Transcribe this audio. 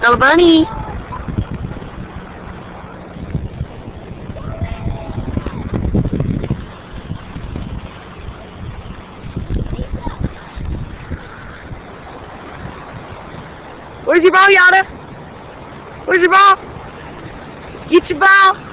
Little bunny. Where's your ball, Yada? Where's your ball? Get your ball.